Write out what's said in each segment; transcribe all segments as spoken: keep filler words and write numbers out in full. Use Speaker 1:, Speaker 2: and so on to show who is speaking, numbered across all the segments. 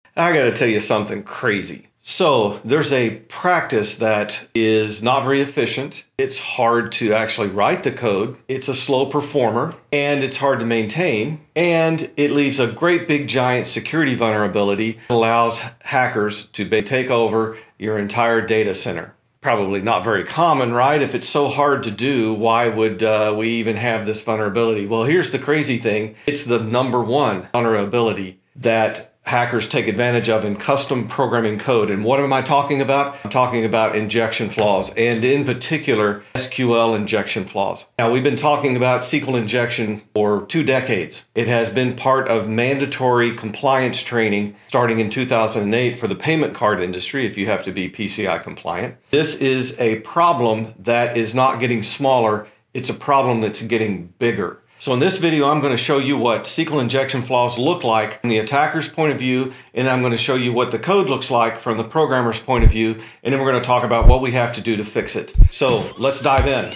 Speaker 1: I gotta tell you something crazy. So there's a practice that is not very efficient. It's hard to actually write the code. It's a slow performer and it's hard to maintain. And it leaves a great big giant security vulnerability that allows hackers to take over your entire data center. Probably not very common, right? If it's so hard to do, why would uh, we even have this vulnerability? Well, here's the crazy thing. It's the number one vulnerability that hackers take advantage of in custom programming code. And what am I talking about? I'm talking about injection flaws, and in particular, S Q L injection flaws. Now, we've been talking about S Q L injection for two decades. It has been part of mandatory compliance training starting in two thousand eight for the payment card industry, if you have to be P C I compliant. This is a problem that is not getting smaller. It's a problem that's getting bigger. So in this video, I'm going to show you what S Q L injection flaws look like from the attacker's point of view, and I'm going to show you what the code looks like from the programmer's point of view, and then we're going to talk about what we have to do to fix it. So let's dive in.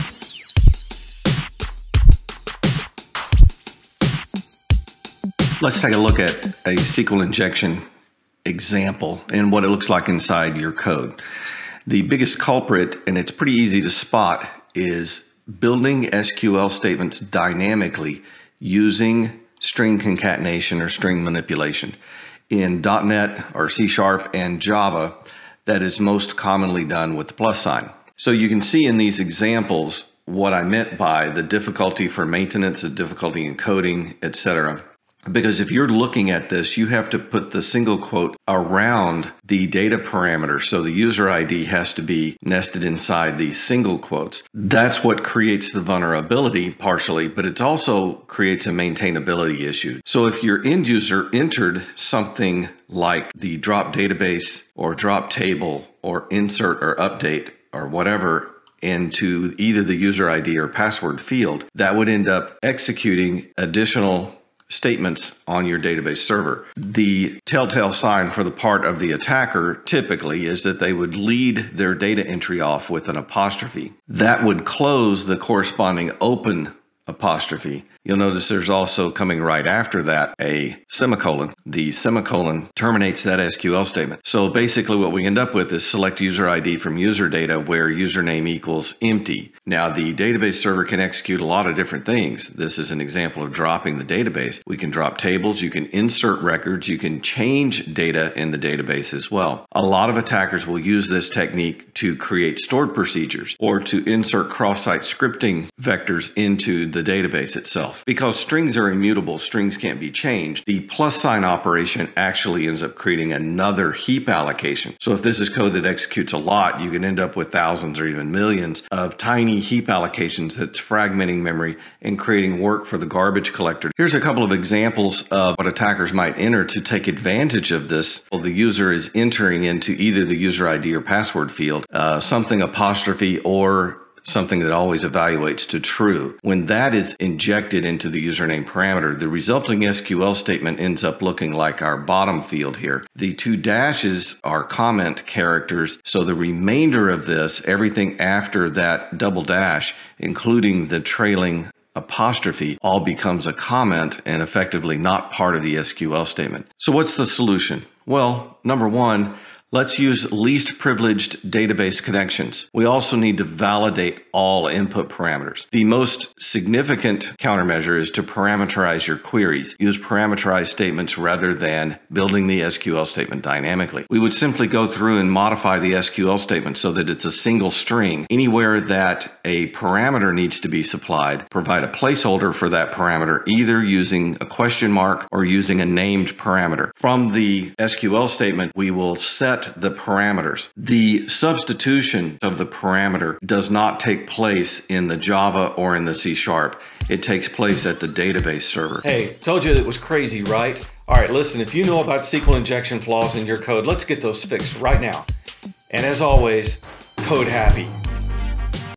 Speaker 2: Let's take a look at a S Q L injection example and what it looks like inside your code. The biggest culprit, and it's pretty easy to spot, is building S Q L statements dynamically using string concatenation or string manipulation. In dot net or C sharp and Java, that is most commonly done with the plus sign. So you can see in these examples what I meant by the difficulty for maintenance, the difficulty in coding, et cetera. Because if you're looking at this, you have to put the single quote around the data parameter. So the user I D has to be nested inside these single quotes. That's what creates the vulnerability partially, but it also creates a maintainability issue. So if your end user entered something like the drop database or drop table or insert or update or whatever into either the user I D or password field, that would end up executing additional statements on your database server. The telltale sign for the part of the attacker typically is that they would lead their data entry off with an apostrophe. That would close the corresponding open apostrophe. You'll notice there's also coming right after that a semicolon. The semicolon terminates that S Q L statement. So basically what we end up with is select user I D from user data where username equals empty. Now the database server can execute a lot of different things. This is an example of dropping the database. We can drop tables, you can insert records, you can change data in the database as well. A lot of attackers will use this technique to create stored procedures or to insert cross-site scripting vectors into the database itself. Because strings are immutable, strings can't be changed, the plus sign operation actually ends up creating another heap allocation. So if this is code that executes a lot, you can end up with thousands or even millions of tiny heap allocations that's fragmenting memory and creating work for the garbage collector. Here's a couple of examples of what attackers might enter to take advantage of this. Well, the user is entering into either the user I D or password field, uh, something apostrophe or something that always evaluates to true. When that is injected into the username parameter, the resulting S Q L statement ends up looking like our bottom field here. The two dashes are comment characters, so the remainder of this, everything after that double dash, including the trailing apostrophe, all becomes a comment and effectively not part of the S Q L statement. So what's the solution? Well, number one, let's use least privileged database connections. We also need to validate all input parameters. The most significant countermeasure is to parameterize your queries. Use parameterized statements rather than building the S Q L statement dynamically. We would simply go through and modify the S Q L statement so that it's a single string. Anywhere that a parameter needs to be supplied, provide a placeholder for that parameter, either using a question mark or using a named parameter. From the S Q L statement, we will set the parameters. The substitution of the parameter does not take place in the Java or in the C sharp. It takes place at the database server.
Speaker 1: Hey, told you it was crazy, right? All right, listen, if you know about S Q L injection flaws in your code, let's get those fixed right now. And as always, code happy.